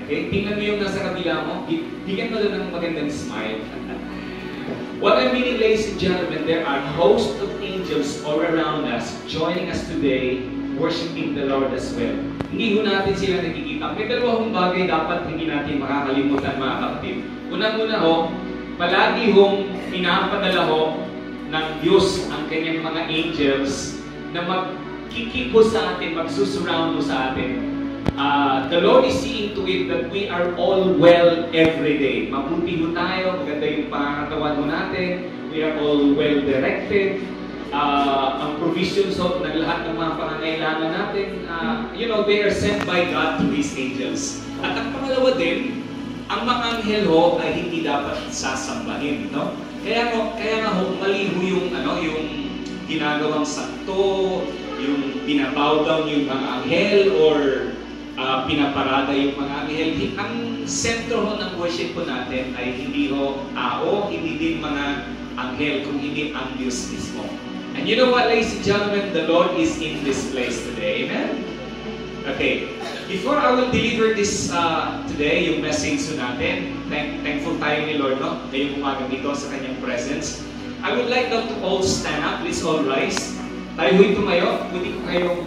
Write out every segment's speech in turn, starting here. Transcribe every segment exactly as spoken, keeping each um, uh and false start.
Okay? Tingnan mo yung nasa kabila mo. Bigyan mo lang ng magandang smile. What I mean, ladies and gentlemen, there are hosts of angels all around us, joining us today, worshiping the Lord as well. Hindi ho natin sila nakikita. May dalawang bagay dapat hindi natin makakalimutan, mga kapatid. Una-una ho, palagi hong pinapadala ho ng Diyos ang kanyang mga angels na magkikipo sa atin, magsusurround sa atin. Uh, the Lord is seeing to it that we are all well every day. Mabuti ho tayo, maganda yung pangangatawan ho natin. We are all well directed. Uh, ang provisions ho ng lahat ng mga pangangailangan natin, uh, you know, they are sent by God to His angels. At ang pangalawa din, ang mga anghel ho ay hindi dapat sasambahin, no? Kaya ho, kaya nga ho, mali ho yung, ano, yung ginagawang sakto, yung binabow down yung mga anghel, or Uh, pinaparada yung mga anghel. Ang sentro ho ng worship po natin ay hindi ho tao, hindi din mga anghel, kung hindi ang Diyos mismo. And you know what, ladies and gentlemen, the Lord is in this place today. Amen? Okay. Before I will deliver this uh, today, yung message so natin, thank, thankful tayo ni Lord, no? Ngayong umagang dito sa kanyang presence. I would like them to all stand up. Please all rise. Tayo ho'y tumayo. Pwede ko kayong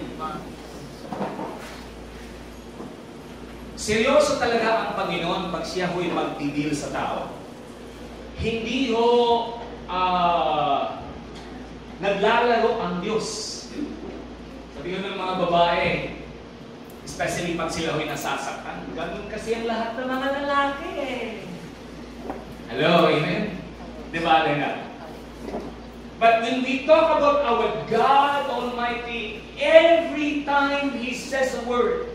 seryoso talaga ang Panginoon pag siya ho'y magdidil sa tao. Hindi ho uh, naglalaro ang Diyos. Sabi ng mga babae, especially pag sila ho'y nasasaktan, ganun kasi ang lahat ng mga lalaki eh. Hello, amen? Diba, Lena? But when we talk about our God Almighty, every time He says a word,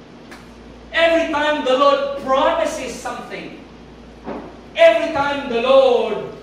every time the Lord promises something, every time the Lord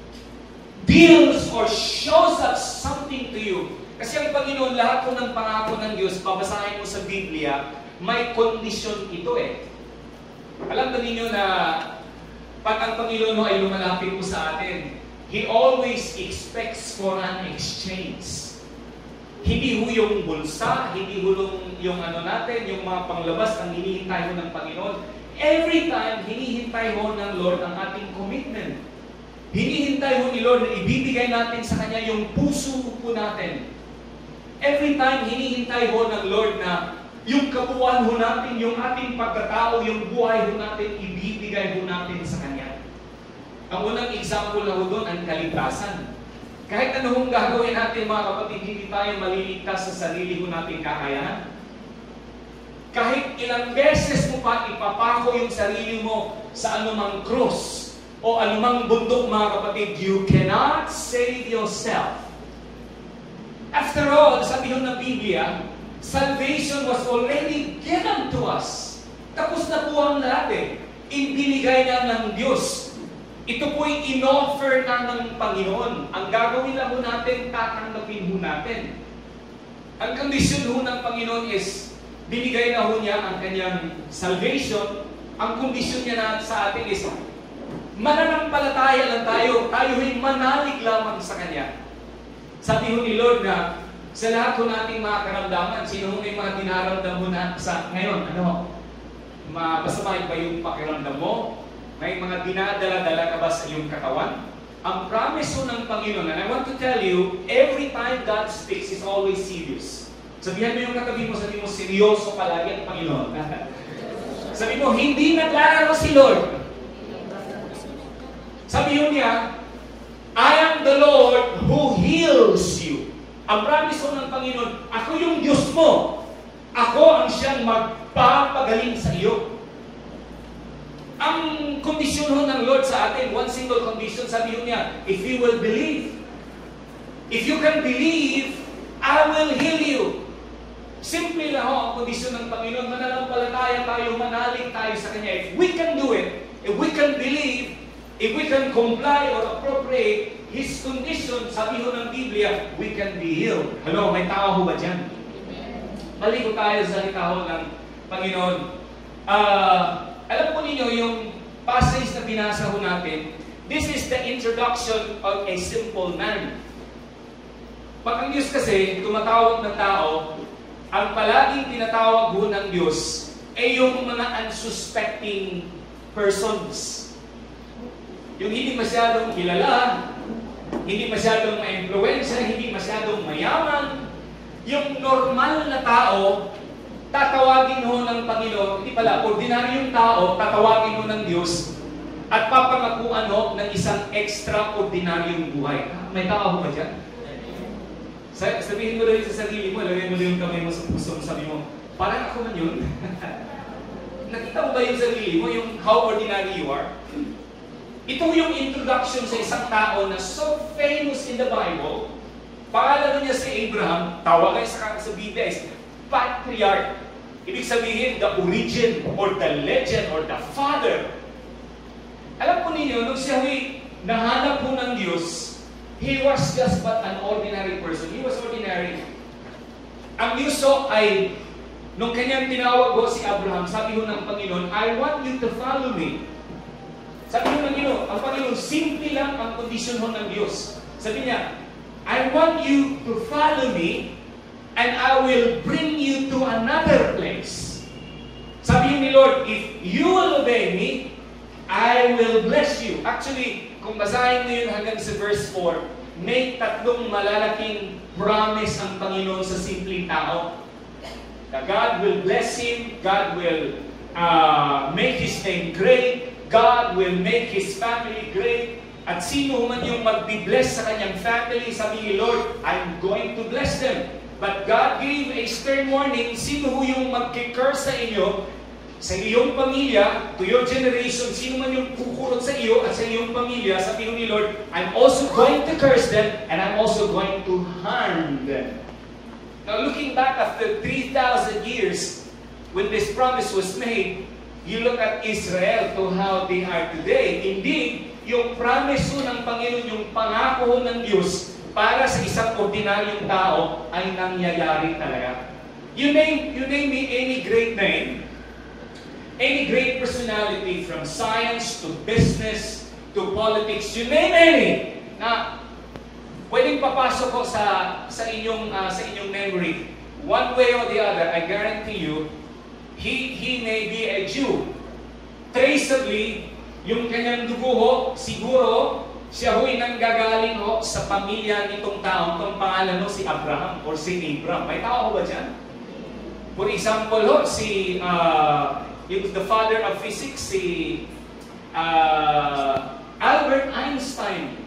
deals or shows us something to you, kasi ang Panginoon, lahat po ng pangako ng Diyos, babasahin mo sa Biblia, may kondisyon ito eh. Alam ba ninyo na pag ang Panginoon ay lumalapit po sa atin, He always expects for an exchange. Hindi ho yung bulsa, hindi ho yung, yung ano natin, yung mga panglabas ang hinihintay ho ng Panginoon. Every time, hinihintay ho ng Lord ang ating commitment. Hinihintay ho ni Lord na ibibigay natin sa Kanya yung puso po natin. Every time, hinihintay ho ng Lord na yung kabuuan ho natin, yung ating pagkatao, yung buhay ho natin, ibibigay ho natin sa Kanya. Ang unang example na ho doon, ang kaligtasan. Kahit ano hong gagawin natin, mga kapatid, hindi tayo maliligtas sa sarili ko nating kakayahan. Kahit ilang beses mo pa ipapako yung sarili mo sa anumang krus o anumang bundok, mga kapatid, you cannot save yourself. After all, sabi ng Biblia, salvation was already given to us. Tapos na po ang lahat eh. Ibinigay na ng Diyos. Ito po'y in-offer na ng Panginoon. Ang gagawin lang ho natin, tatanggapin ho natin. Ang kondisyon ho ng Panginoon is, binigay na ho niya ang kanyang salvation. Ang kondisyon niya na sa atin is, mananampalataya lang tayo. Tayo ho'y manalig lamang sa Kanya. Sabi ho ni Lord na, sa lahat ho nating mga karamdaman, sino ho may mga dinaramdam ho na sa ngayon? Ano? Masama ba yung pakiramdam mo? May mga dinadala-dala ka ba sa iyong katawan? Ang promise ho ng Panginoon, and I want to tell you, every time God speaks, is always serious. Sabihan mo yung katabi mo, sabi mo, seryoso palagi ang Panginoon. Sabi mo, hindi naglalaro si Lord. Sabi ho niya, I am the Lord who heals you. Ang promise ho ng Panginoon, ako yung Diyos mo. Ako ang siyang magpapagaling sa iyo. Ang kondisyon ho ng Lord sa atin, one single condition, sabi ho niya, if you will believe, if you can believe, I will heal you. Simple lang ho ang kondisyon ng Panginoon, mananampalataya tayo, manalig tayo sa Kanya. If we can do it, if we can believe, if we can comply or appropriate His condition, sabi ho ng Biblia, we can be healed. Hello, may tao ho ba dyan? Balik ko tayo sa salita ho ng Panginoon. Ah... Uh, Alam po ninyo, yung passage na binasa ho natin, this is the introduction of a simple man. Pag ang Diyos kasi, tumatawag ng tao, ang palaging tinatawag ho ng Diyos ay yung mga unsuspecting persons. Yung hindi masyadong kilala, hindi masyadong ma-influensya, hindi masyadong mayaman, yung normal na tao, tatawagin ho ng Panginoon, hindi pala, ordinaryong tao, tatawagin ho ng Diyos, at papangakuan ho ng isang extraordinaryong buhay. May tao ho ba dyan? Sabihin mo rin sa sarili mo, lagay mo rin yung kamay mo sa puso mo, sabi mo, parang ako man yun. Nakita mo ba yung sarili mo, yung how ordinary you are? Ito yung introduction sa isang tao na so famous in the Bible. Pangalan niya si Abraham, tawagay sa, sa Biblia is patriarch. Ibig sabihin, the origin or the legend or the father. Alam po ninyo, nung siya nahanap po ng Diyos, he was just but an ordinary person. He was ordinary. Ang Diyos so ay, nung kanyang tinawag ko si Abraham, sabi ho ng Panginoon, I want you to follow me. Sabi ho ng Panginoon, ang Panginoon, simple lang ang kondisyon ho ng Diyos. Sabi niya, I want you to follow me and I will bring you to another place. Sabi ni Lord, if you will obey me, I will bless you. Actually, kung basahin mo yun hanggang sa verse four, may tatlong malalaking promise ang Panginoon sa simpleng tao. That God will bless him, God will uh, make his name great, God will make his family great, at sino man yung magbi-bless sa kanyang family, sabi ni Lord, I'm going to bless them. But God gave a stern warning, sino yung magki-curse sa inyo, sa iyong pamilya, to your generation, sino man yung kukurot sa iyo at sa iyong pamilya, sabi ni Lord, I'm also going to curse them and I'm also going to harm them. Now looking back after three thousand years, when this promise was made, you look at Israel to how they are today. Indeed, yung promise ho ng Panginoon, yung pangako ho ng Diyos para sa isang ordinaryong tao ay nangyayari talaga. You name, you name me any great name, any great personality from science to business to politics, you name any, na pwedeng papasok ko sa sa inyong uh, sa inyong memory. One way or the other, I guarantee you, he he may be a Jew. Traceably, yung kanyang dugo ho, siguro, siya ho'y nanggagaling ho sa pamilya nitong taong itong pangalan ho, si Abraham or si Abraham. May tao ho ba dyan? For example ho, si uh, yung the father of physics, si uh, Albert Einstein.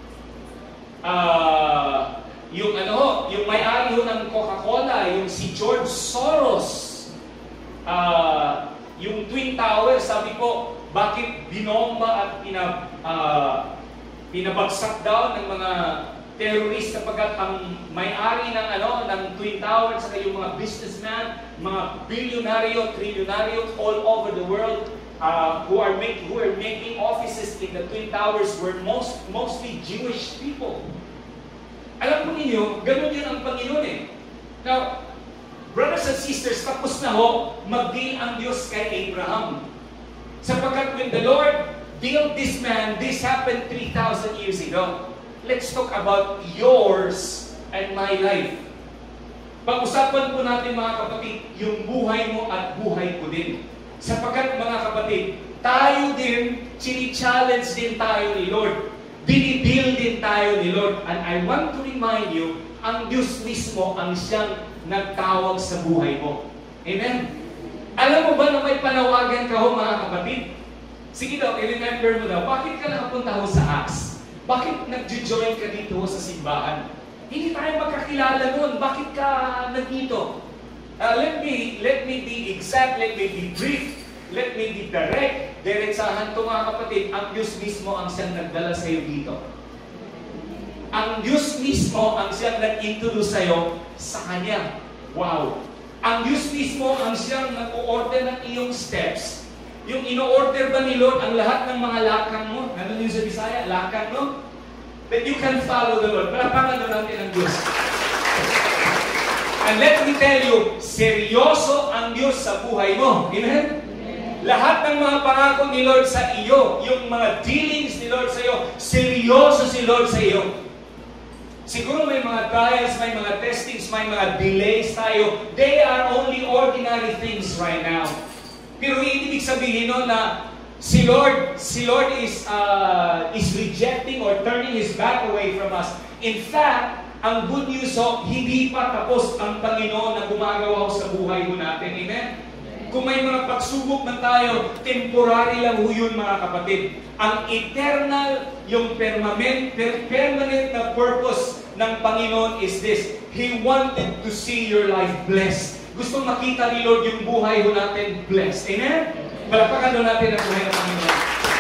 Uh, yung ano ho, yung may-ari ho ng Coca-Cola, yung si George Soros. Uh, yung Twin Towers, sabi ko, bakit binomba at pinab, uh, pinabagsak daw ng mga terrorist sapagkat ang may-ari ng ano ng Twin Towers sa yung mga businessman, mga bilyonaryo, trilyonaryo all over the world uh, who are make, who are making offices in the Twin Towers were most mostly Jewish people. Alam po ninyo, ganun yun ang Panginoon eh. Now, brothers and sisters, tapos na ho mag-deal ang Diyos kay Abraham. Sapagkat when the Lord built this man, this happened three thousand years ago. Let's talk about yours and my life. Pag-usapan po natin mga kapatid, yung buhay mo at buhay ko din. Sapagkat mga kapatid, tayo din, chini-challenge din tayo ni Lord. Binibuild din tayo ni Lord. And I want to remind you, ang Diyos mismo ang siyang nagtawag sa buhay mo. Amen? Alam mo ba na may panawagan ka ho mga kapatid? Sige daw, i-remember mo daw, bakit ka nakapunta ho sa Acts? Bakit nag-join ka dito ho sa simbahan? Hindi tayo magkakilala nun. Bakit ka nandito? Uh, let me let me be exact, let me be brief, let me be direct. Diretsahan to mga kapatid, ang Diyos mismo ang siyang nagdala sa iyo dito. Ang Diyos mismo ang siyang nag-introduce sa iyo sa Kanya. Wow! Ang Diyos mismo ang siyang nag-o-order ng iyong steps. Yung ino-order ba ni Lord ang lahat ng mga lakang mo? Nandun yung sa Bisaya, lakang mo? That you can follow the Lord. Palapangan doon natin ang Diyos. And let me tell you, seryoso ang Diyos sa buhay mo. Amen? Lahat ng mga pangako ni Lord sa iyo, yung mga dealings ni Lord sa iyo, seryoso si Lord sa iyo. Siguro may mga trials, may mga testings, may mga delays tayo. They are only ordinary things right now. ibig sabihin nun na si Lord, si Lord is, uh, is rejecting or turning His back away from us. In fact, ang good news ho, hindi pa tapos ang Panginoon na gumagawa sa buhay ho natin. Amen? Kung may mga pagsubok na tayo, temporary lang ho yun mga kapatid. Ang eternal, yung permanent, per permanent na purpose ng Panginoon is this. He wanted to see your life blessed. Gustong makita ni Lord yung buhay ho natin blessed. Amen? Palakpakan doon natin ang buhay ng Panginoon.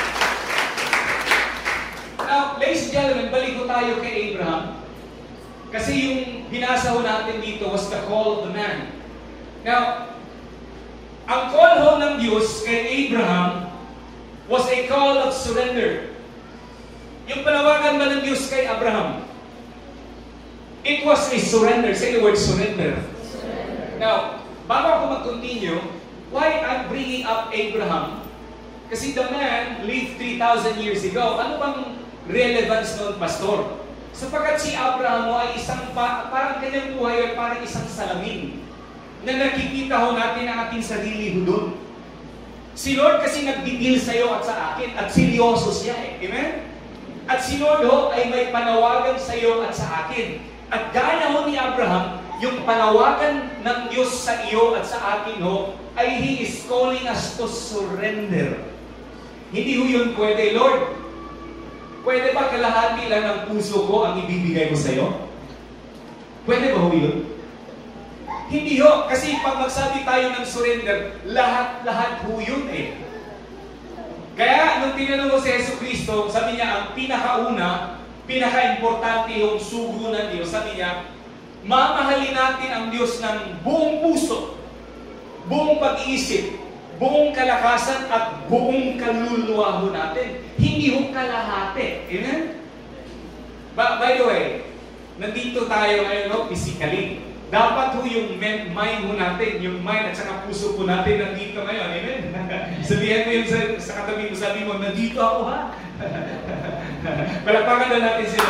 Now, ladies and gentlemen, balik ko tayo kay Abraham. Kasi yung binasa ho natin dito was the call of the man. Now, ang call ho ng Diyos kay Abraham was a call of surrender. Yung panawagan ba ng Diyos kay Abraham? It was a surrender. Say the word surrender. Surrender. Now, bago ako mag-continue, why I'm bringing up Abraham? Kasi the man lived three thousand years ago. Ano bang relevance noon, pastor? Sapagkat si Abraham mo ay isang, parang kanyang buhay ay parang isang salamin na nakikita ho natin ang ating sarili ho doon. Si Lord kasi nagdidil sa iyo at sa akin at seryoso siya eh. Amen? At si Lord ho ay may panawagan sa iyo at sa akin. At gaya ho ni Abraham, yung panawagan ng Diyos sa iyo at sa akin ho, ay He is calling us to surrender. Hindi ho yun pwede, Lord. Pwede ba kalahati lang ng puso ko ang ibibigay ko sa iyo? Pwede ba ho yun? Hindi ho, kasi pag magsabi tayo ng surrender, lahat-lahat ho yun eh. Kaya, nung tinanong mo si Yesu Cristo, sabi niya, ang pinakauna, pinaka-importante yung sugo ng Diyos, sabi niya, mamahalin natin ang Diyos ng buong puso, buong pag-iisip, buong kalakasan, at buong kaluluwa ho natin. Hindi ho kalahati. Amen? But, by the way, nandito tayo ngayon, no, physically. Dapat ho yung mind ho natin, yung mind at saka puso po natin nandito ngayon. Amen? Sabihan mo yun sa, sa katabi mo, sabi mo, nandito ako ha? Palakpakan na natin sila.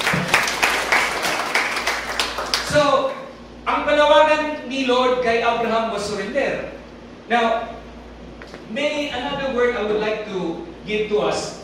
So, ang panawagan ni Lord kay Abraham was surrender. Now, may another word I would like to give to us.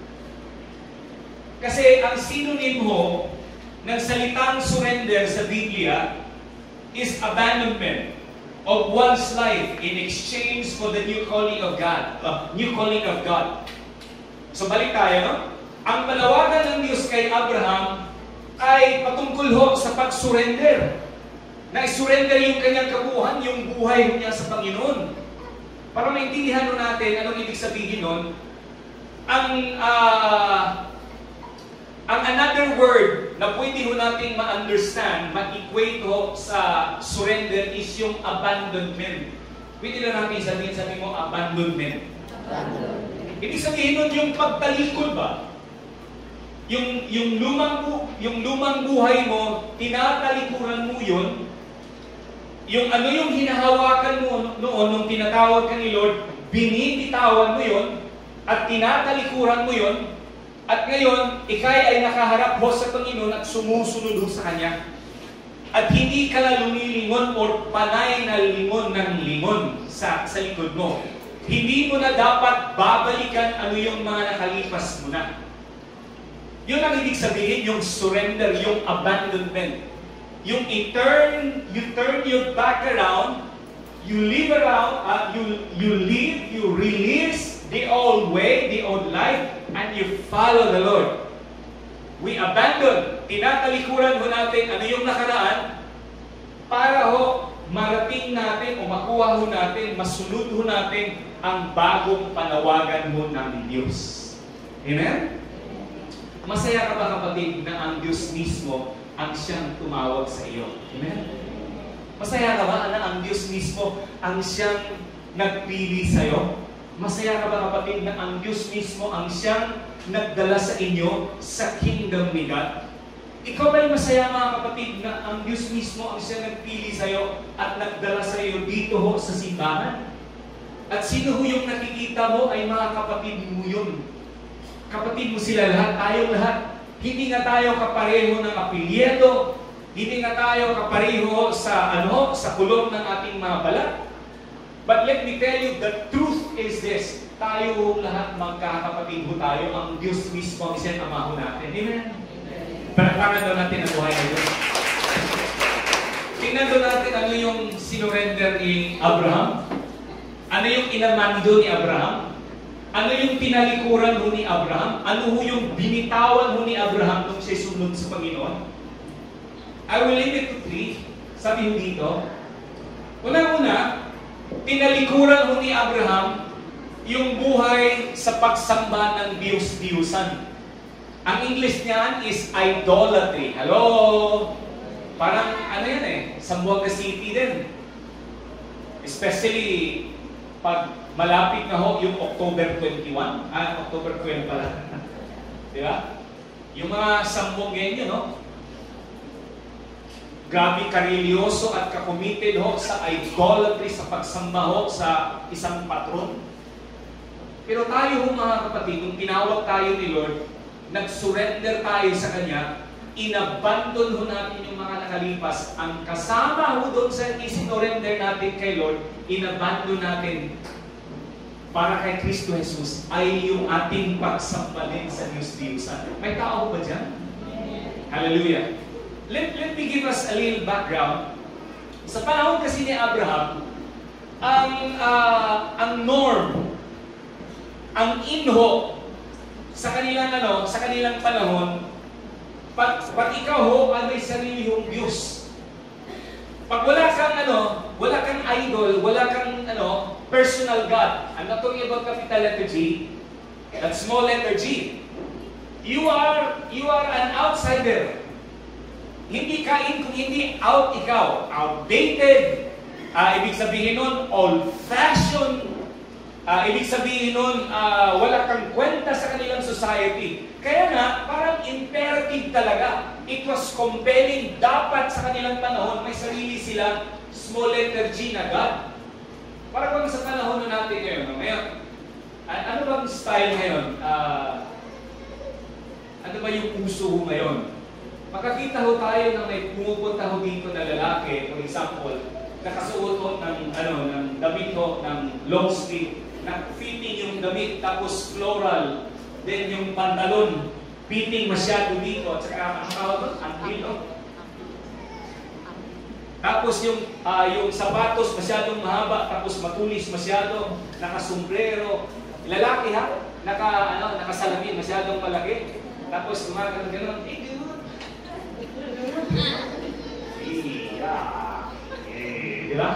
Kasi ang synonym ho ng salitang surrender sa Biblia is abandonment of one's life in exchange for the new calling of God. Uh, new calling of God. So balik tayo, no? Ang panawagan ng Diyos kay Abraham ay patungkol ho sa pag-surrender. Na i-surrender yung kanyang kabuhan, yung buhay niya sa Panginoon. Para maintindihan mo natin anong ibig sabihin nun, ang uh, ang another word na pwede ho natin ma-understand, ma-equate ho sa surrender is yung abandonment. Pwede na natin sabihin, sabihin mo, abandonment. Abandonment. Ibig sabihin nun yung pagtalikod ba? Yung, yung, lumang, yung lumang buhay mo, tinatalikuran mo yun. Yung ano yung hinahawakan mo noon nung tinatawag ka ni Lord, binibitawan mo yun, at tinatalikuran mo yun, at ngayon, ikay ay nakaharap ho sa Panginoon at sumusunod ho sa Kanya. At hindi ka na lumilingon o panay na lingon ng lingon sa, sa likod mo. Hindi mo na dapat babalikan ano yung mga nakalipas mo na. Yun ang ibig sabihin, yung surrender, yung abandonment. Yung i-turn, you turn your back around, you live around, uh, you, you live, you release the old way, the old life, and you follow the Lord. We abandon, tinatalikuran ho natin ano yung nakaraan para ho marating natin o makuha ho natin, masunod ho natin ang bagong panawagan mo ng Diyos. Amen? Masaya ka ba kapatid na ang Diyos mismo ang siyang tumawag sa iyo? Amen? Masaya ka ba na ang Diyos mismo ang siyang nagpili sa iyo? Masaya ka ba kapatid na ang Diyos mismo ang siyang nagdala sa inyo sa kingdom ni God? Ikaw ba'y masaya mga kapatid na ang Diyos mismo ang siyang nagpili sa iyo at nagdala sa iyo dito ho sa simbahan? At sino ho yung nakikita mo ay mga kapatid mo yun? Kapatid mo sila lahat, tayong lahat. Hindi nga tayo kapareho ng apelyedo, hindi nga tayo kapareho sa ano, sa kulong ng ating mga balat. But let me tell you, the truth is this. tayo lahat magkakapatid ho tayo, ang Diyos mismo ang isang ama ho natin. Amen? Palakpakan daw natin ang buhay na Diyos. Tingnan daw natin ano yung sinurrender ni Abraham. Ano yung inamando ni Abraham. Ano yung tinalikuran ho ni Abraham. Ano ho yung binitawan ho ni Abraham nung siya sunod sa Panginoon. I will leave it to three. Sabi ho dito, una-una, tinalikuran ho ni Abraham yung buhay sa pagsamba ng Diyos-Diyusan. Ang English niyan is idolatry. Hello? Parang ano yan eh, Zamboanga City din. Especially pag malapit na ho yung October twenty-one, ah, October twelve pala. Di ba? Yung mga Zamboangenyo, no? Grabe karilyoso at kakomited ho sa idolatry, sa pagsamba ho sa isang patron. Pero tayo ho mga kapatid, kung tinawag tayo ni Lord, nag-surrender tayo sa Kanya, inabandon ho natin yung mga nakalipas. Ang kasama ho doon sa isinurrender natin kay Lord, inabandon natin para kay Kristo Jesus ay yung ating pagsambalin sa Diyos-Diyusan. May tao ba dyan? Hallelujah. Let, let me give us a little background. Sa panahon kasi ni Abraham, ang, uh, ang norm, ang inho sa kanilang ano, sa kanilang panahon, pag, pag ikaw ho ay may sarili hong Diyos. Pag wala kang ano, wala kang idol, wala kang ano, personal God. I'm not talking about capital letter G, that small letter G. You are you are an outsider. Hindi ka in kung hindi out ikaw, outdated. Uh, ibig sabihin nun, old-fashioned. Uh, ibig sabihin nun, uh, wala kang kwenta sa kanilang society. Kaya nga, parang imperative talaga. It was compelling. Dapat sa kanilang panahon, may sarili silang small letter G na God. Parang kung sa panahon na natin ngayon, ngayon ano bang style ngayon? Uh, ano ba yung uso ho ngayon? Makakita ho tayo na may pumupunta ho dito na lalaki, for example, nakasuot ho ng, ano, ng damit ho, ng long sleeve, na fitting yung damit, tapos floral, then yung pantalon, fitting masyado dito, at saka ang tawag doon, ang hilo. Tapos yung, uh, yung sapatos masyadong mahaba, tapos matulis masyado, nakasombrero. Lalaki ha, naka, ano, nakasalamin, masyadong malaki. Tapos gumagano gano'n, hey dude! Yeah. Eh, di ba?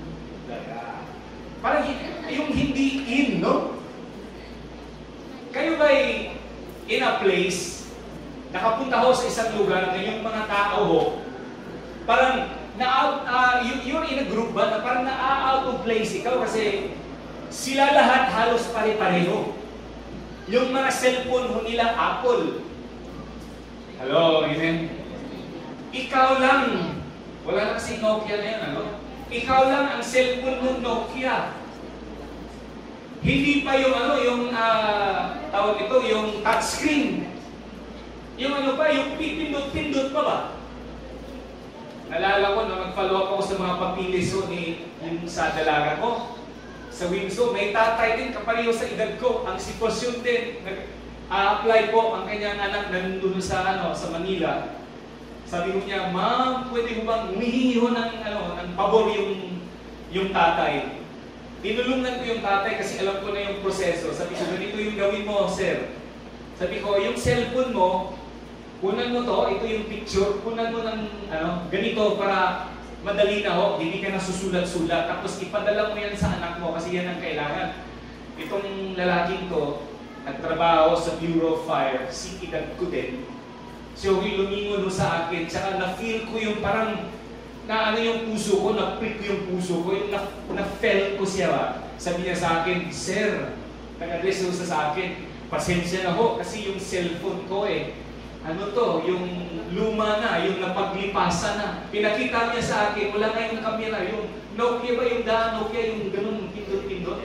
Parang yung hindi in, no? Kayo ba'y in a place, nakapunta ho sa isang lugar na yung mga tao ho, parang na-out, uh, you're in a group ba na parang na-out of place ikaw kasi sila lahat halos pare-pareho. Yung mga cellphone ho nila, Apple. Hello, amen? Ikaw lang, wala na kasi Nokia na yun, ano? Ikaw lang ang cellphone ng Nokia. Hindi pa yung ano, yung uh, tawag ito, yung touchscreen. Yung ano pa, yung pindot-pindot pa ba? Nalala ko na mag-follow up ako sa mga papilis ho ni yung sa dalaga ko. Sa Windsor, may tatay din kapareho sa edad ko. Ang sitwasyon din, nag-a-apply po ang kanyang anak na nandun sa, ano, sa Manila. Sabi ko niya, ma'am, pwede ko bang humihingi ho ng, ano, ng pabor yung, yung tatay. Tinulungan ko yung tatay kasi alam ko na yung proseso. Sabi ko, ganito yung gawin mo, sir. Sabi ko, yung cellphone mo, kunan mo to, ito yung picture, kunan mo ng ano, ganito para madali na ho, hindi ka na susulat-sulat. Tapos ipadala mo yan sa anak mo kasi yan ang kailangan. Itong lalaking to, nagtrabaho sa Bureau of Fire, si edad ko din. So, lumingon mo sa akin, tsaka na-feel ko yung parang, na ano yung puso ko, na-prick ko yung puso ko, yung na-felt ko siya ba. Sabi niya sa akin, sir, nag-address mo sa akin, pasensya na ho, kasi yung cellphone ko eh, ano to, yung luma na, yung napaglipasan na. Pinakita niya sa akin, wala na yung kamera, yung Nokia ba yung daan, Nokia yung ganun, pindot-pindot.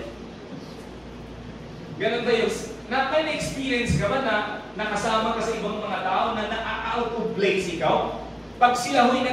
Ganun ba yung, na may na-experience ka ba na nakasama ka sa ibang mga tao na na-out of place ikaw? Pag sila ho'y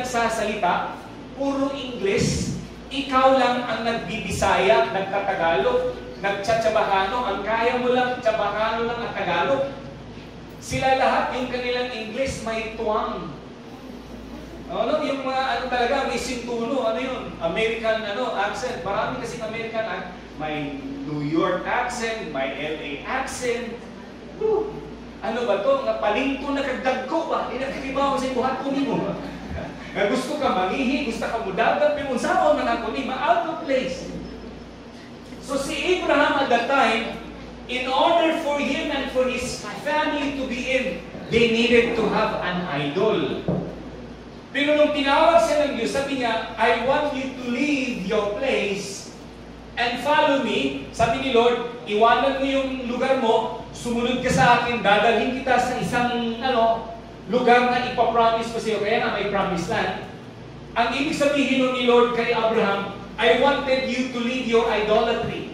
nagsasalita, puro English, ikaw lang ang nagbibisaya, nagtatagalog. nagtsatsabakano. Ang kaya mo lang, tsabakano lang at Tagalog. Sila lahat, yung kanilang English may tuwang. Ano, yung mga ano talaga, may sintulo, ano yun? American ano, accent. Marami kasing American accent. May New York accent, may L A accent. Woo! Ano ba to? Nga palingto na kagdagko ba? Inagkikibaw sa ibuhat ko mo. Nga gusto ka mangihi, gusto ka mudagat, pimunsaon na ako ni, ma-out of place. So si Abraham at that time, in order for him and for his family to be in, they needed to have an idol. Pero nung tinawag siya ng Diyos, sabi niya, I want you to leave your place and follow me. Sabi ni Lord, iwanan mo yung lugar mo, sumunod ka sa akin, dadalhin kita sa isang ano, lugar na ipapromise ko sa iyo. Kaya nga may promise land. Ang ibig sabihin nun ni Lord kay Abraham, I wanted you to leave your idolatry.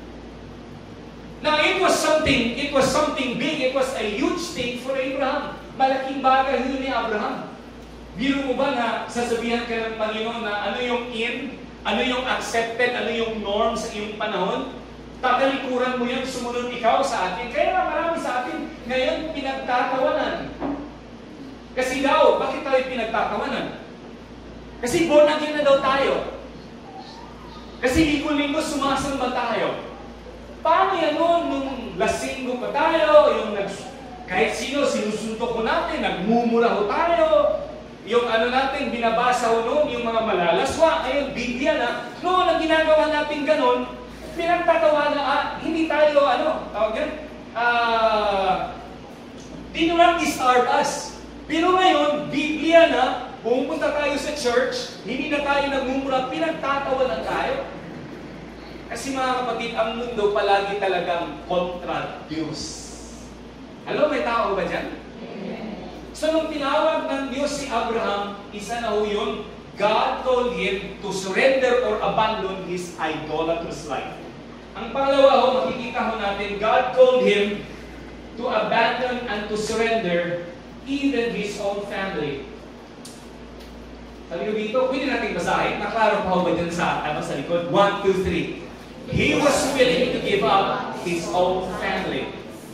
Now, it was something, it was something big, it was a huge thing for Abraham. Malaking bagay yun ni Abraham. Biro mo ba na sasabihan ka ng Panginoon na ano yung in, ano yung accepted, ano yung norm sa iyong panahon? Tatalikuran mo yun, sumunod ikaw sa atin. Kaya marami sa atin ngayon pinagtatawanan. Kasi daw, bakit tayo pinagtatawanan? Kasi born again na daw tayo. Kasi linggo-linggo sumasamba tayo. Paano yan noon nung lasinggo pa tayo, yung nag, kahit sino sinusuntok ko natin, nagmumura ho tayo, yung ano natin, binabasa ho noon, yung mga malalaswa, ayun, Biblia na, noon ang ginagawa natin ganon, pinagtatawa na, ah, hindi tayo, ano, tawag yan, ah, did not discard us. Pero ngayon, Biblia na, pumunta tayo sa church, hindi na tayo nagmumura, pinagtatawa na tayo. Kasi mga kapatid, ang mundo palagi talagang kontra Diyos. Hello, may tao ba dyan? So nung tinawag ng Diyos si Abraham, isa na ho yun, God told him to surrender or abandon his idolatrous life. Ang pangalawa ho, makikita ho natin, God told him to abandon and to surrender even his own family. Sabi ko dito, pwede natin basahin. Naklaro pa ho ba dyan sa, ano, sa likod? One, two, three. He was willing to give up his own family.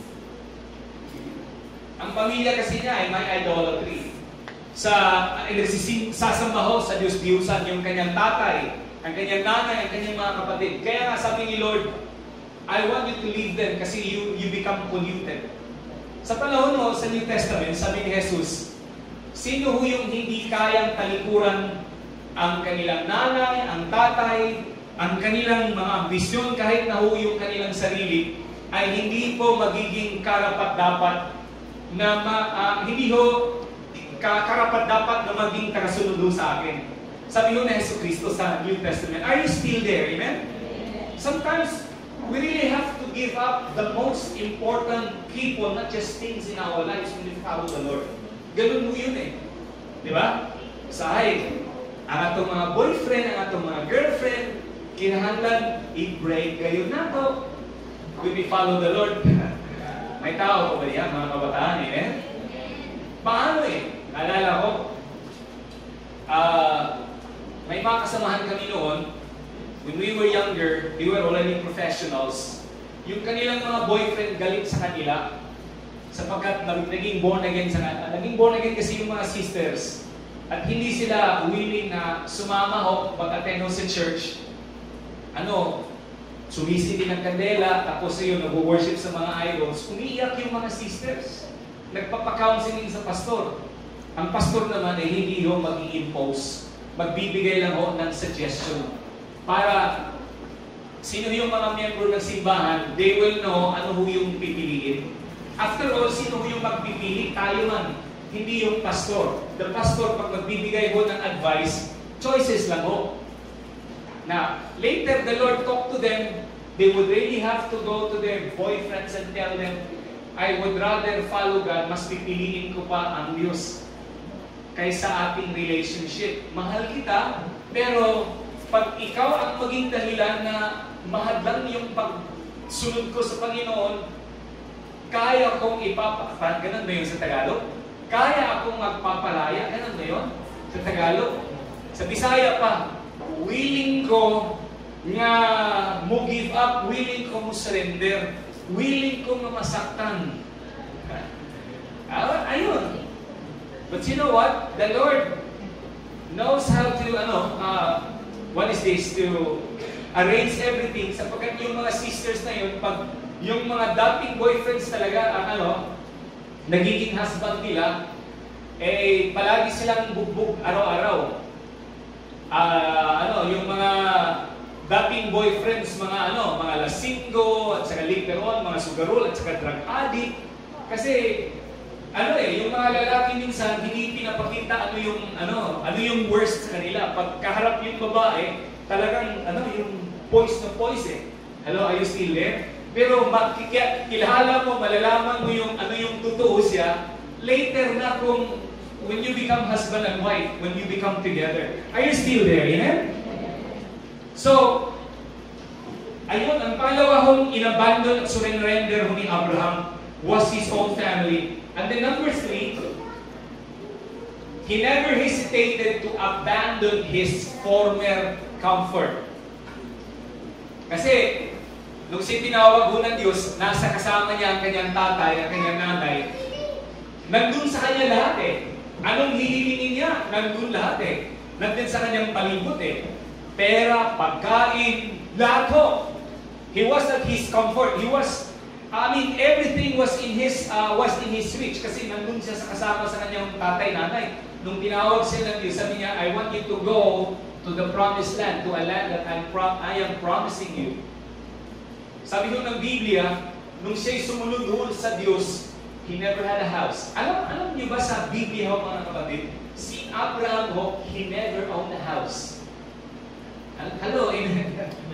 Ang pamilya kasi niya ay may idolatry. Sa ay nagsisasamba ho sa Diyos-Diyusan yung kanyang tatay, ang kanyang nanay, ang kanyang mga kapatid. Kaya nga sabi ni Lord, I want you to leave them kasi you, you become polluted. Sa panahon mo, sa New Testament, sabi ni Jesus, sino ho yung hindi kayang talikuran ang kanilang nanay, ang tatay, ang kanilang mga ambisyon, kahit na ho yung kanilang sarili, ay hindi po magiging karapat-dapat na ma, uh, hindi ho karapat-dapat na maging tagasunod sa akin. Sabi ho na Yesu Cristo sa New Testament, are you still there? Amen? Sometimes, we really have to give up the most important people, not just things in our lives when we follow the Lord. Ganun mo yun eh. Di ba? Sahay, ang atong mga boyfriend, ang atong mga girlfriend, kinahanglan, i-break kayo na to. When we follow the Lord, may tao ko ba yan, mga kabataan eh? Paano eh? Naalala ko, uh, may mga kasamahan kami noon, when we were younger, they were already professionals. Yung kanilang mga boyfriend galit sa kanila, sapagkat naging born again sa kanila. Naging born again kasi yung mga sisters. At hindi sila willing na sumama ho, mag-attend ho sa church. Ano, sumisindi ng kandela, tapos yun, nag-worship sa mga idols, umiiyak yung mga sisters. Nagpapa-counseling sa pastor. Ang pastor naman ay hindi ho mag-i-impose. Magbibigay lang ho ng suggestion. Para sino yung mga miyembro ng simbahan, they will know ano ho yung pipiliin. After all, sino ho yung magpipili? Tayo man. Hindi yung pastor. The pastor, pag magbibigay ho ng advice, choices lang ho. Now, later the Lord talked to them, they would really have to go to their boyfriends and tell them, I would rather follow God, mas pipiliin ko pa ang Diyos kaysa ating relationship. Mahal kita, pero pag ikaw ang maging dahilan na mahadlang yung pagsunod ko sa Panginoon, kaya kong ipapa... Ganun ba yun sa Tagalog? Kaya akong magpapalaya. Ganun ba yun sa Tagalog? Sa Bisaya pa, willing ko nga mo give up, willing ko mo surrender, willing ko nga masaktan. Ah, ayun. But you know what? The Lord knows how to, ano, uh, what is this? To arrange everything. Sapagkat yung mga sisters na yun, pag yung mga dating boyfriends talaga, ang ano, nagiging husband nila, eh, palagi silang bugbog araw-araw. Uh, ano, yung mga dating boyfriends, mga ano, mga lasinggo, at saka later on, mga sugarol, at saka drug addict. Kasi, ano eh, yung mga lalaki minsan, hindi pinapakita ano yung, ano, ano yung worst sa kanila. Pag kaharap yung babae, talagang, ano, yung poise na poise eh. Hello, are you still there? Pero makikilala mo, malalaman mo yung, ano yung totoo siya, later na kung, when you become husband and wife, when you become together. Are you still there? Amen? So, ayun, ang pangalawa hong inabandon at surrender ni Abraham was his own family. And then number three, he never hesitated to abandon his former comfort. Kasi, nung si tinawag ho ng Diyos, nasa kasama niya ang kanyang tatay, ang kanyang nanay, nandun sa kanya lahat eh. Anong hihilingin niya? Nandun lahat eh. Nandun sa kanyang palibot eh. Pera, pagkain, lahat ho. He was at his comfort. He was, I mean, everything was in his uh, was in his reach kasi nandun siya sa kasama sa kanyang tatay, nanay. Nung tinawag siya ng Diyos, sabi niya, I want you to go to the promised land, to a land that I'm pro I am promising you. Sabi ho ng Biblia, nung siya'y sumunod ho sa Diyos, he never had a house. Alam, alam niyo ba sa Biblia ho mga kapatid, si Abraham ho, he never owned a house. Hello, amen.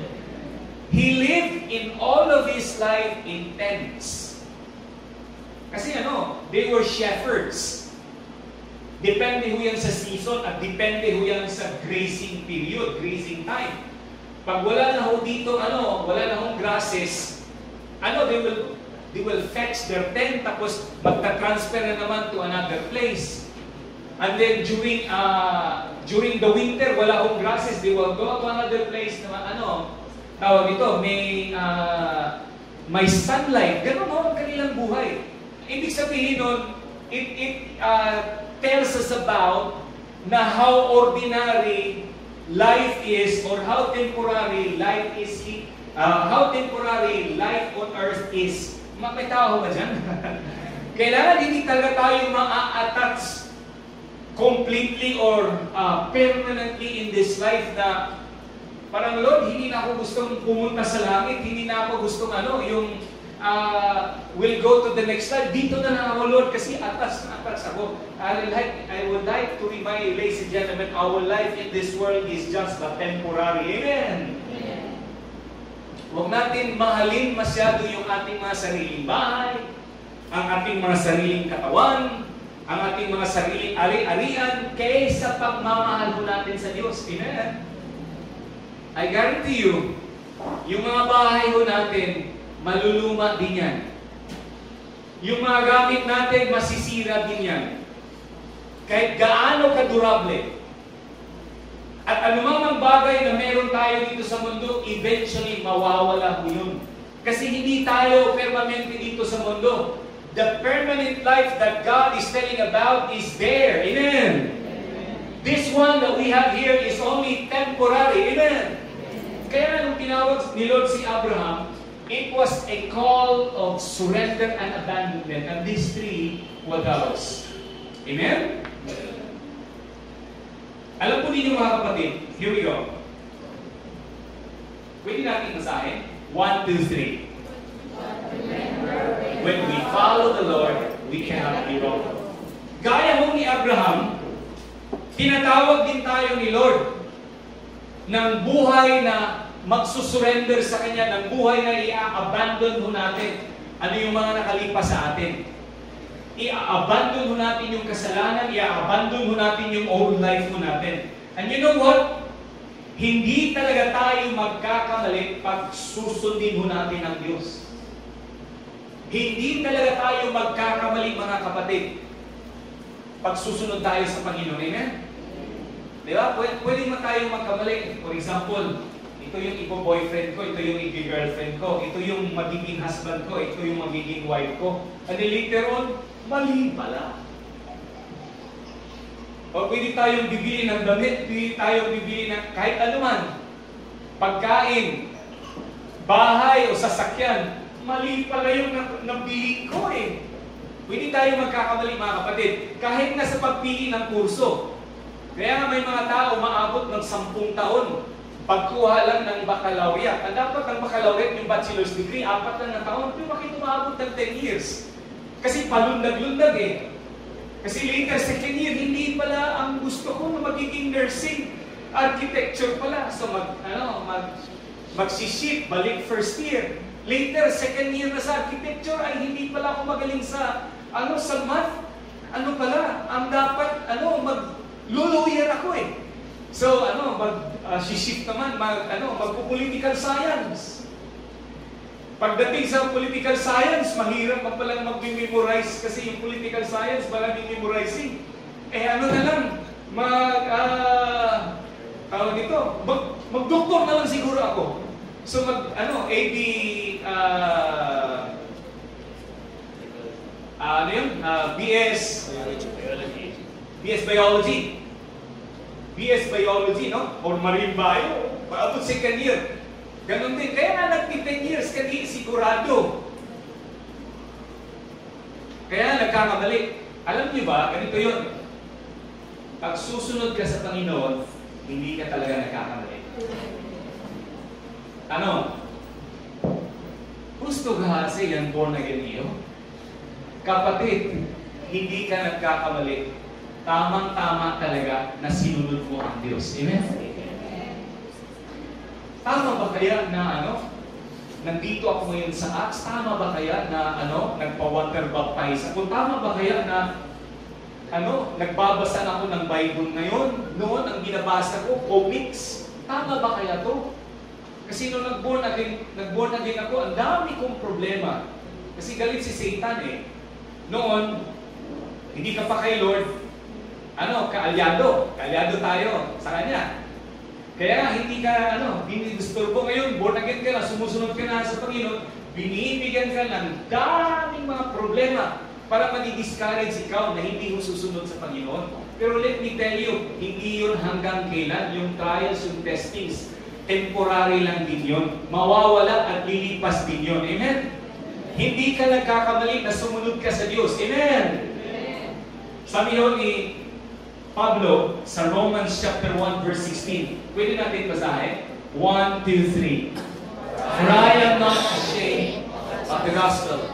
He lived in all of his life in tents. Kasi ano, they were shepherds. Depende ho yan sa season at depende ho yan sa grazing period, grazing time. Pag wala na ho dito, ano, wala na hong grasses, ano, they will, they will fetch their tent tapos magta-transfer na naman to another place. And then during uh, during the winter, wala hong grasses, they will go to another place na ano, tawag ito, may uh, may sunlight. Ganun ho ang kanilang buhay. Ibig sabihin nun, it, it uh, tells us about na how ordinary life is or how temporary life is, uh, how temporary life on earth is. May tao ba dyan? Kailangan hindi talaga tayo ma-attach completely or uh, permanently in this life na parang, Lord, hindi na ako gustong pumunta sa langit, hindi na ako gustong ano, yung uh, will go to the next life. Dito na lang ako, Lord, kasi atas na atas ako. I would like, I would like to remind you, ladies and gentlemen, our life in this world is just a temporary. Amen? Amen. Huwag natin mahalin masyado yung ating mga sariling bahay, ang ating mga sariling katawan, ang ating mga sariling ari-arian, kaysa pagmamahal ho natin sa Diyos. Amen? I guarantee you, yung mga bahay ho natin, maluluma din yan. Yung mga gamit natin, masisira din yan. Kahit gaano kadurable. At anumang bagay na meron tayo dito sa mundo, eventually mawawala ho yun. Kasi hindi tayo permanente dito sa mundo. The permanent life that God is telling about is there. Amen? Amen. This one that we have here is only temporary. Amen? Amen. Kaya nung tinawag ni Lord si Abraham, it was a call of surrender and abandonment. And these three were ours. Amen? Alam po ninyo mga kapatid, here we go. Pwede natin masahin? One, two, three. When we follow the Lord, we cannot be wrong. Gaya mo ni Abraham, tinatawag din tayo ni Lord ng buhay na magsusurrender sa Kanya, ng buhay na i-abandon ho natin ano yung mga nakalipas sa atin. I-abandon ho natin yung kasalanan, i-abandon ho natin yung old life ho natin. And you know what? Hindi talaga tayo magkakamali pag susundin ho natin ang Diyos. Hindi talaga tayo magkakamali, mga kapatid, pag susunod tayo sa Panginoon. Amen? Di ba? Pwede, pwede man tayo magkamali. For example, ito yung ipo-boyfriend ko, ito yung i-girlfriend ko, ito yung magiging husband ko, ito yung magiging wife ko. And then later on, mali pala. O pwede tayong bibili ng damit, pwede tayong bibili ng kahit anuman. Pagkain, bahay o sasakyan, mali pala yung nabili ko eh. Pwede tayong magkakamali mga kapatid, kahit nga sa pagpili ng kurso. Kaya nga may mga tao maabot ng sampung taon pagkuha lang ng baccalaureate. Ang dapat ng baccalaureate yung bachelor's degree, apat lang na taon, pero bakit umaabot ng ten years? Kasi palundag-lundag eh. Kasi later second year, hindi pala ang gusto ko na magiging nursing, architecture pala. So mag, ano, mag, magsiship, balik first year. Later, second year na sa architecture, ay hindi pala ako magaling sa, ano, sa math. Ano pala, ang dapat, ano, mag-lawyer ako eh. So, ano, mag-shift uh, naman, mag, ano, magpo-political science. Pagdating sa political science, mahirap pa palang mag-memorize kasi yung political science, maraming memorizing. Eh, ano na lang, mag, uh, tawag dito, mag, mag-doktor na lang siguro ako. So, mag, ano, A B, uh, uh, ano yun, uh, B S, Biology. B S Biology. B S Biology, no? Or Marine Bio. Paabot second year. Ganon din. Kaya nga nagti-ten years, kasi sigurado. Kaya nagkakamali. Alam niyo ba, ganito yun. Pag susunod ka sa Panginoon, hindi ka talaga nagkakamali. Ano? Gusto ka kasi yan born again niyo? Kapatid, hindi ka nagkakamali. Tamang-tama talaga na sinunod mo ang Diyos. Amen? Tama ba kaya na ano, nandito ako ngayon sa Acts? Tama ba kaya na ano, nagpa-water baptize ako? Tama ba kaya na ano, nagbabasa na ako ng Bible ngayon? Noon, ang binabasa ko, comics. Tama ba kaya to? Kasi nung nag-born again, nag-born again ako, ang dami kong problema. Kasi galit si Satan eh. Noon, hindi ka pa kay Lord, ano, kaalyado. Kaalyado tayo sa Kanya. Kaya hindi ka, ano, dinidisturbo ngayon, born again ka na, sumusunod ka na sa Panginoon, binibigyan ka ng daming mga problema para madi-discourage ikaw na hindi mo susunod sa Panginoon. Pero let me tell you, hindi yun hanggang kailan. Yung trials, yung testings, temporary lang din yun. Mawawala at lilipas din yun. Amen? Hindi ka nagkakamali na sumunod ka sa Diyos. Amen? Sabi yun ni Pablo sa Romans chapter one verse sixteen. Pwede natin basahin? one, two, three. For I am not ashamed of the gospel.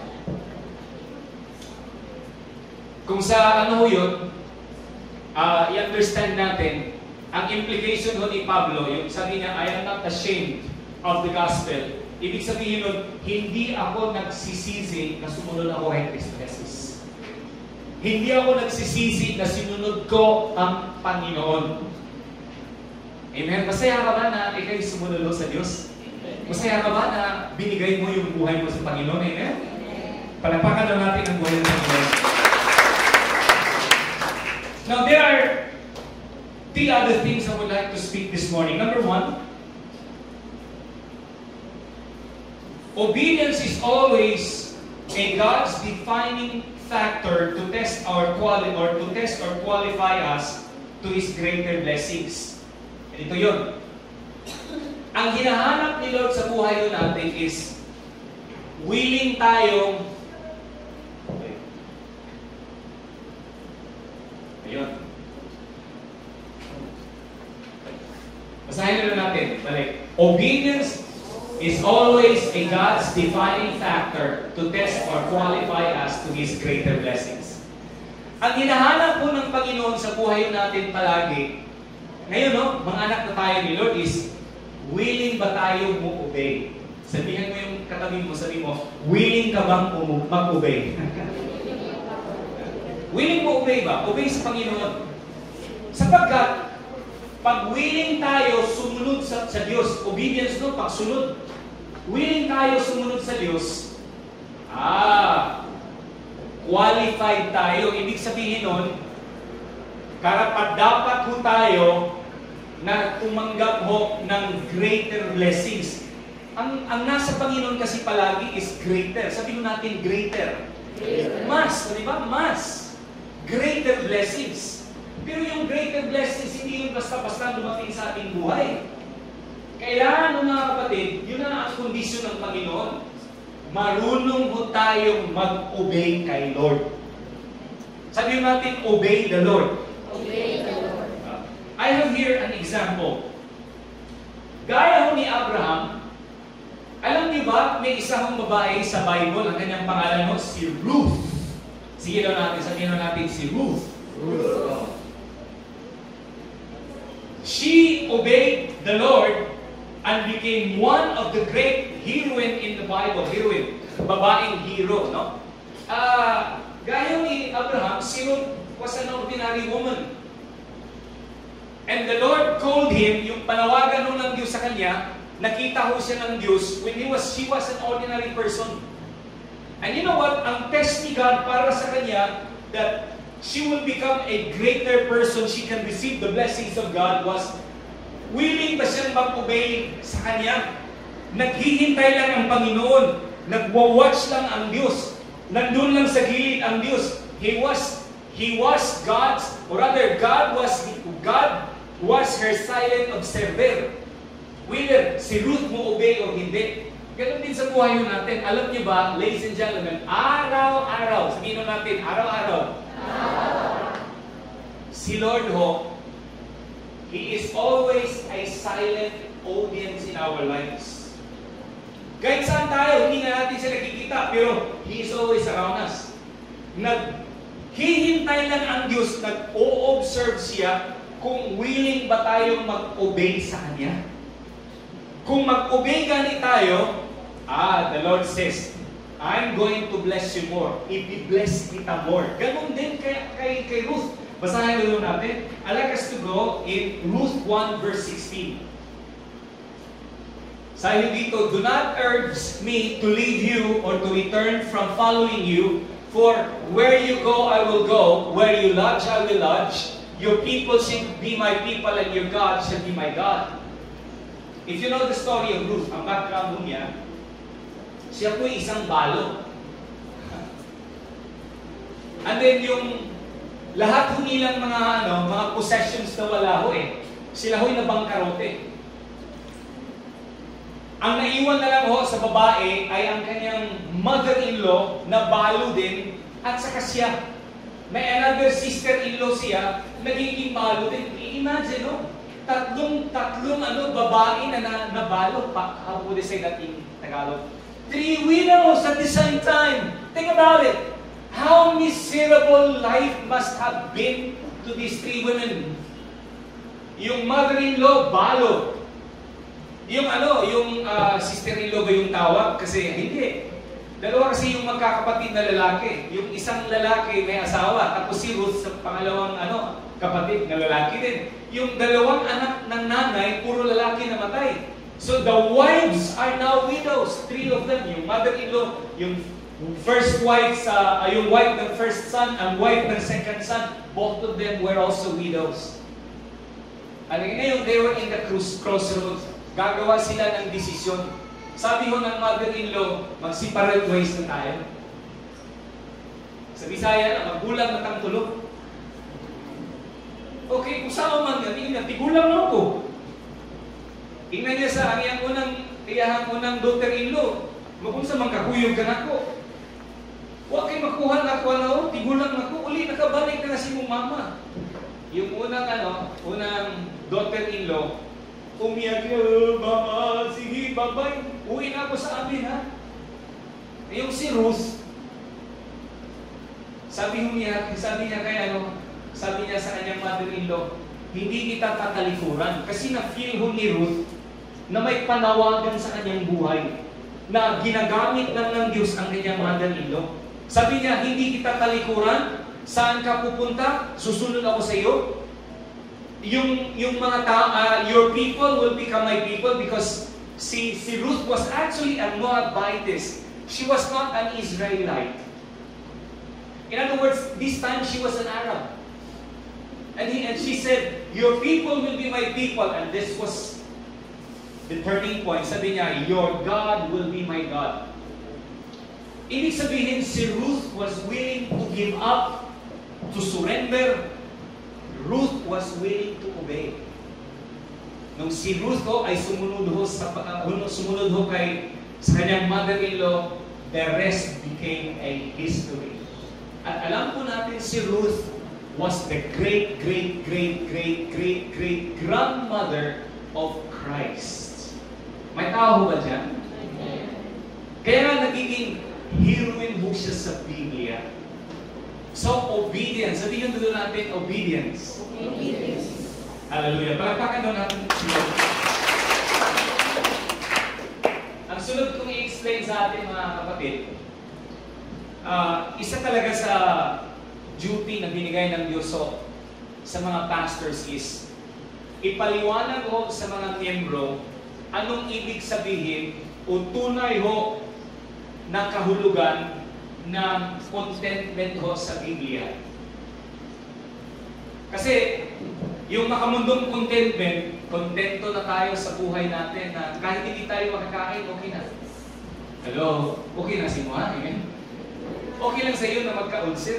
Kung sa ano yun, uh, i-understand natin, ang implication ho ni Pablo, yung sabi niya, I am not ashamed of the gospel. Ibig sabihin nun, hindi ako nagsisisi na sumunod ako kay Kristo Jesus. Hindi ako nagsisisi na sinunod ko ang Panginoon. Amen? Masaya ka ba na ikaw'y sumunod sa Diyos? Masaya ka ba na binigay mo yung buhay mo sa Panginoon? Amen? Palapakan lang natin ang buhay ng Panginoon. Now, there are three other things I would like to speak this morning. Number one, obedience is always a God's defining factor to test our quality or to test or qualify us to His greater blessings. Ito yun. Ang hinahanap ni Lord sa buhay natin is willing tayong ayun. Basahin na natin. Balik. Obedience is always a God's defining factor to test or qualify us to His greater blessings. Ang hinahanap po ng Panginoon sa buhay natin palagi, ngayon no, mga anak na tayo ni Lord is, willing ba tayo mag-obey? Sabihin mo yung katabi mo, sabi mo, willing ka bang mag-obey? Willing mo obey ba? Obey sa Panginoon. Sapagkat, pag willing tayo sumunod sa, sa Diyos, obedience no, pagsunod, willing tayo sumunod sa Diyos, ah, qualified tayo. Ibig sabihin nun, karapat dapat po tayo na tumanggap ho ng greater blessings. Ang, ang nasa Panginoon kasi palagi is greater. Sabihin natin greater. Greater. Mas, di ba? Mas. Greater blessings. Pero yung greater blessings, hindi yung basta-basta dumating sa ating buhay. Kailangan, mga kapatid, yun na ang kondisyon ng Panginoon. Marunong ho tayong mag-obey kay Lord. Sabihin natin, obey the Lord. Obey the Lord. I have here an example. Gaya ho ni Abraham, alam niyo ba, may isa hong babae sa Bible, ang kanyang pangalan mo, si Ruth. Sige daw natin, sabihin natin si Ruth. Ruth. She obeyed the Lord and became one of the great heroine in the Bible. Heroine, babaeng hero, no? Uh, gaya ni Abraham, si Ruth was an ordinary woman. And the Lord called him, yung panawagan nun ng Diyos sa kanya, nakita ho siya ng Diyos when he was, she was an ordinary person. And you know what? Ang test ni God para sa kanya that she will become a greater person, she can receive the blessings of God was willing ba siyang mag-obey sa kanya? Naghihintay lang ang Panginoon. Nagwa-watch lang ang Diyos. Nandun lang sa gilid ang Diyos. He was, he was God's, or rather, God was, God was her silent observer. Whether si Ruth mo obey o hindi. Ganun din sa buhay natin. Alam niyo ba, ladies and gentlemen, araw-araw, sabihin natin, araw-araw, si Lord ho, He is always a silent audience in our lives. Kahit saan tayo, hindi na natin siya nakikita, pero He is always around us. Naghihintay lang ang Diyos, nag-o-observe siya kung willing ba tayong mag-obey sa Kanya. Kung mag-obey gani tayo, ah, the Lord says, I'm going to bless you more. I-bless kita more. Ganun din kay, kay, kay Ruth. Basahin ulo natin. I'd like us to go in Ruth one verse sixteen. Sabi dito, do not urge me to leave you or to return from following you, for where you go I will go, where you lodge I will lodge. Your people shall be my people and your God shall be my God. If you know the story of Ruth, ang background niya, siya po'y isang balo. And then yung lahat ho nilang mga, ano, mga possessions na wala ho eh. Sila ho'y nabangkarote. Ang naiwan na lang ho sa babae ay ang kanyang mother-in-law na balo din at saka siya. May another sister-in-law siya, nagiging balo din. I-imagine, no? Tatlong, tatlong ano, babae na, na nabalo. Pa, how would I say that in Tagalog? Three widows at the same time. Think about it. How miserable life must have been to these three women. Yung mother-in-law, balo. Yung ano, yung uh, sister-in-law ba yung tawag? Kasi hindi. Dalawa kasi yung magkakapatid na lalaki. Yung isang lalaki may asawa, tapos si Ruth sa pangalawang ano, kapatid na lalaki din. Yung dalawang anak ng nanay, puro lalaki na matay. So the wives are now widows. Three of them. Yung mother-in-law, yung first wife, uh, yung wife ng first son, ang wife ng second son, both of them were also widows. At ngayon, they were in the crossroads. Gagawa sila ng desisyon. Sabi ho ng mother-in-law, mag-separate ways na tayo. Sa Bisaya, magbulang na tang tulog. Okay, kung saan man nga, tingnan, tigulang na ako. Tingnan niya sa ang unang, iyahang unang daughter-in-law, magunsa man kakuyog ka na ko. Huwag kayo makuha na ko, ano, tigulang na ko, uli, nakabalik na na si mong mama. Yung unang, ano, unang daughter-in-law, umiyak niya, oh, mama, sige, babay, uwi na ako sa amin, ha? Yung si Ruth, sabi niya, sabi niya kay ano, sabi niya sa kanyang mother-in-law, hindi kita tatalikuran. Kasi na-feel ho ni Ruth na may panawagan sa kanyang buhay, na ginagamit lang ng Diyos ang kanyang mother-in-law. Sabi niya, hindi kita talikuran, saan ka pupunta, susunod ako sa iyo. Yung, yung mga tao, uh, your people will become my people because si, si Ruth was actually a Moabitess. She was not an Israelite. In other words, this time she was an Arab. And, he, and she said, your people will be my people. And this was the turning point. Sabi niya, your God will be my God. Ibig sabihin, si Ruth was willing to give up, to surrender. Ruth was willing to obey. Nung si Ruth ho ay sumunod ho, sa, uh, sumunod ho kay, sa kanyang mother-in-law, the rest became a history. At alam po natin si Ruth was the great, great, great, great, great, great grandmother of Christ. May tao ho ba dyan? Kaya nga nagiging heroine ho siya sa Biblia. So, obedience. Sabihin doon natin, obedience. Obedience. Hallelujah. Palakpakan doon natin siya. Ang sunod kong i-explain sa atin mga kapatid, uh, isa talaga sa duty na binigay ng Diyos so, sa mga pastors is ipaliwanag ho sa mga miyembro anong ibig sabihin o tunay ho na kahulugan ng contentment ho sa Biblia. Kasi yung makamundong contentment, kontento na tayo sa buhay natin na kahit hindi tayo makakain, okay na. Hello? Okay na si mo, ha? Amen? Okay lang sa iyo na magka-ulcer.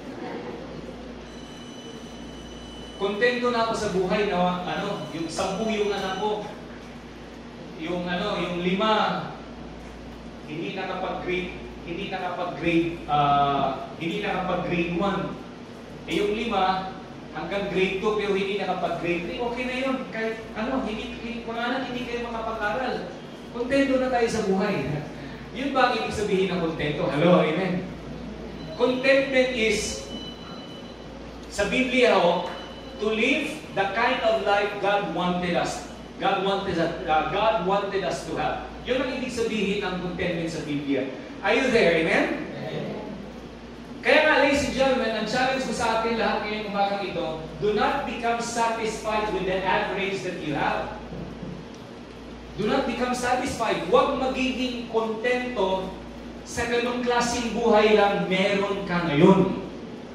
Kontento na ako sa buhay na ano, yung sampu yung anak ko, yung ano, yung lima, hindi nakapag-grade, hindi nakapag-grade, uh, hindi nakapag-grade one. Eh yung lima, hanggang grade two, pero hindi nakapag-grade three, okay na yun. Kahit ano, hindi, hindi, pangalan, hindi kayo makapag-aral. Kontento na tayo sa buhay. Yun ba ang ibig sabihin ng kontento? Hello, amen? Contentment is, sa Biblia ho, to live the kind of life God wanted us. God wanted us, uh, God wanted us to have. Yun ang ibig sabihin ng contentment sa Biblia. Are you there? Amen? Amen. Kaya nga, ladies and gentlemen, ang challenge ko sa atin lahat ngayong umagang ito, do not become satisfied with the average that you have. Do not become satisfied. Huwag magiging kontento sa ganong klaseng buhay lang meron ka ngayon.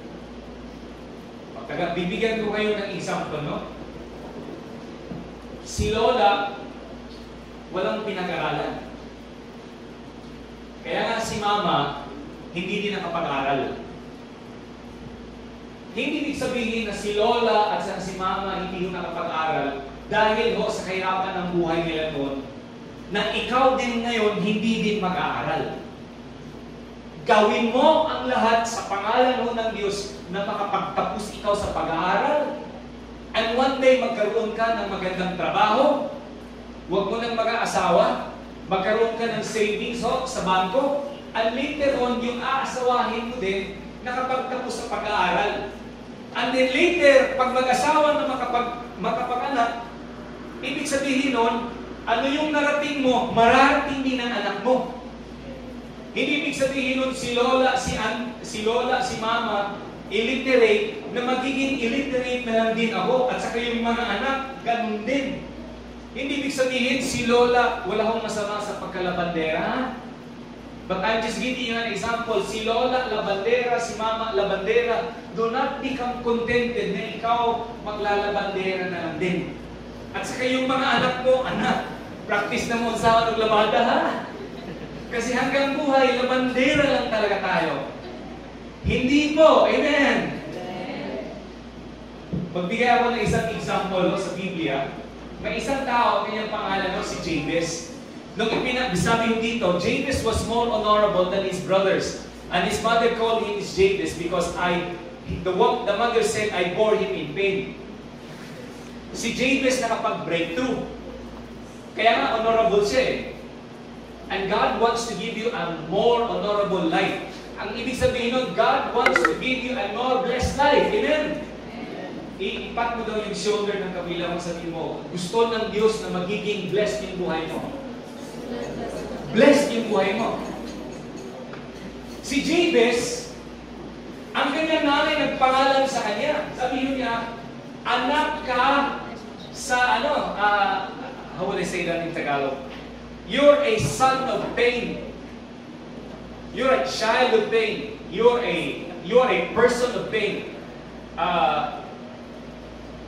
Taga, bibigyan ko kayo ng example, no? Si Lola, walang pinag-aralan. Kaya nga si Mama, hindi din nakapag-aral. Hindi ibig sabihin na si Lola at si Mama hindi yung nakapag-aral dahil ho sa kahirapan ng buhay nila noon, na ikaw din ngayon hindi din mag-aaral. Gawin mo ang lahat sa pangalan mo ng Diyos na makapagtapos ikaw sa pag-aaral. And one day, magkaroon ka ng magandang trabaho. Huwag mo nang mag-aasawa. Magkaroon ka ng savings ho, sa banko. And later on, yung aasawahin mo din, nakapagtapos sa pag-aaral. And then later, pag mag-asawa na makapag, makapag-anak, ibig sabihin nun, ano yung narating mo, mararating din ang anak mo. Hindi ibig sabihin nun si Lola, si, An, si Lola, si Mama, illiterate, na magiging illiterate na lang din ako, at saka yung mga anak, ganun din. Hindi ibig sabihin si Lola, wala akong masama sa pagkalabandera. But I'm just giving you an example. Si Lola, labandera, si Mama, labandera. Do not become contented na ikaw maglalabandera na lang din. At saka yung mga anak mo, anak, practice na mo sa naglabada, ha? Kasi hanggang buhay, labandera lang talaga tayo. Hindi po. Amen. Magbigay ako ng isang example no, sa Biblia. May isang tao, kanyang pangalan no, si Jabez. Nung ipinasabi yung dito, Jabez was more honorable than his brothers. And his mother called him is Jabez because I, the, the mother said, I bore him in pain. Si Jabez nakapag-breakthrough. Kaya nga, honorable siya eh. And God wants to give you a more honorable life. Ang ibig sabihin nun, God wants to give you a more blessed life. Amen? I-ipat mo daw yung shoulder ng kabila mo, sabihin mo, gusto ng Diyos na magiging blessed yung buhay mo. Blessed yung buhay mo. Si Jabez, ang kanyang nanay nagpangalan sa kanya. Sabihin niya, anak ka sa ano, uh, how would I say that in Tagalog? You're a son of pain. You're a child of pain. You're a you're a person of pain. Uh,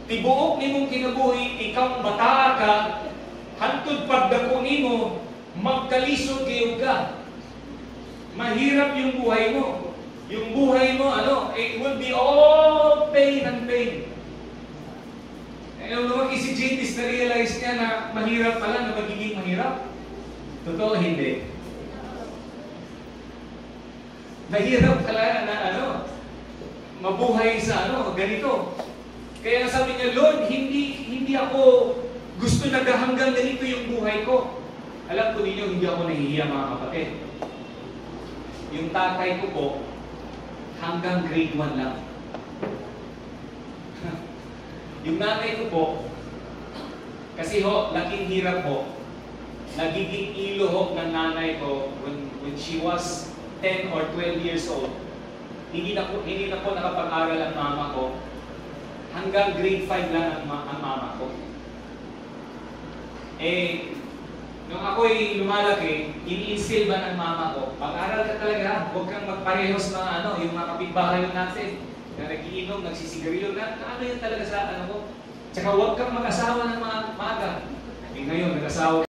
tibuok nimong kinabuhi, ikaw bata ka, hantod pagdako nimo, magkalisod kayog ka. Mahirap yung buhay mo. Yung buhay mo, ano, it will be all pain and pain. Eh, nung lumaki si J T, na-realize niya na mahirap pala, na magiging mahirap. Totoo, hindi. Mahirap pala na, ano, mabuhay sa, ano, ganito. Kaya sabi niya, Lord, hindi, hindi ako gusto na hanggang ganito yung buhay ko. Alam ko ninyo, hindi ako nahihiya, mga kapatid. Yung tatay ko po, hanggang grade one lang. Yung nanay ko po, kasi ho, laking hirap ho, nagiging ilo ho ng nanay ko when, when she was ten or twelve years old. Hindi na po, hindi na po nakapag-aral ang mama ko. Hanggang grade five lang ang, ang mama ko. Eh, nung ako'y lumalaki, ini-instill ba ng mama ko, pag-aral ka talaga, huwag kang magparehos mga ano, yung mga kapitbahay natin, na nagiinom, nagsisigarilyo, na, na ano yun talaga sa ano ko. Tsaka huwag kang mag-asawa ng mga maaga. Eh ngayon, nag-asawa